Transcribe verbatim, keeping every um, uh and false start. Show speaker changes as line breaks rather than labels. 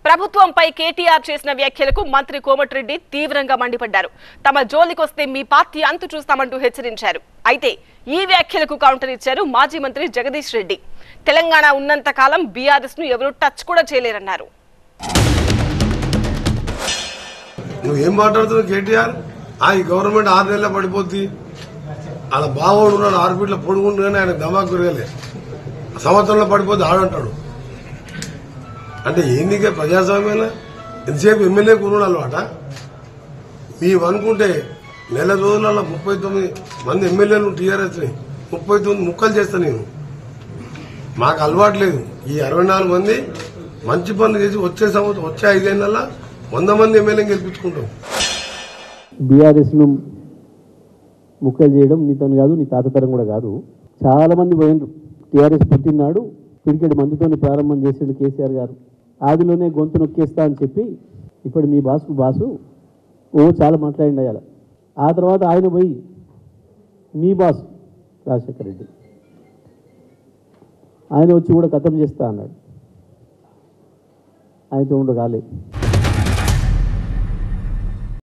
ప్రభుత్వంపై కేటీఆర్ చేసిన వ్యాఖ్యలకు మంత్రి కోమటిరెడ్డి తీవ్రంగా మండిపడ్డారు. తమ జోలికొస్తే మీ పార్టీ అంతు చూస్తామంటూ హెచ్చరించారు. అయితే ఈ వ్యాఖ్యలకు కౌంటర్ ఇచ్చారు మాజీ మంత్రి జగదీష్ రెడ్డి. తెలంగాణ ఉన్నంత కాలం బీఆర్ఎస్ ను ఎవరూ టచ్ కూడా చేయలేరన్నారు.
నువ్వేం మాట్లాడుతున్నావు కేటీఆర్? ఆ ఈ గవర్నమెంట్ ఆరు నెలల పడిపోద్ది, అలా బావోడు ఉన్నాడు, ఆరు ఫీట్ల పొడుగుండగానే ఆయన దమాకు తిరగలే, సంవత్సరంలో పడిపోద్ది ఆడంటాడు. అంటే ఏంది ప్రజాస్వామ్యంలో ఎంతసేపు ఎమ్మెల్యే కొనుడు అలవాట? మేము అనుకుంటే నెల రోజులలో ముప్పై తొమ్మిది మంది ఎమ్మెల్యేలు టీఆర్ఎస్ ని ముప్పై తొమ్మిది ముక్కలు చేస్తా నేను. మాకు అలవాటు లేదు. ఈ అరవై నాలుగు మంది మంచి పనులు చేసి వచ్చే సంవత్సరం వచ్చే ఐదేళ్లలో వంద మంది ఎమ్మెల్యేని గెలిపించుకుంటాం.
బీఆర్ఎస్ ను ముక్కలు చేయడం నీతో కాదు, నీ తాతతరం కూడా కాదు. చాలా మంది పోయినరు. టీఆర్ఎస్ పుట్టినాడు పిడికెడి మందుతోనే ప్రారంభం చేసిండు కేసీఆర్ గారు. ఆదిలోనే గొంతు నొక్కేస్తా అని చెప్పి ఇప్పుడు మీ బాసుకు బాసు ఓ చాలా మాట్లాడిండు అయ్యాల. ఆ తర్వాత ఆయన పోయి మీ బాస్ రాజశేఖర రెడ్డి ఆయన వచ్చి కూడా ఖతం చేస్తా అన్నాడు. ఆయనతో ఉండు కాలేదు.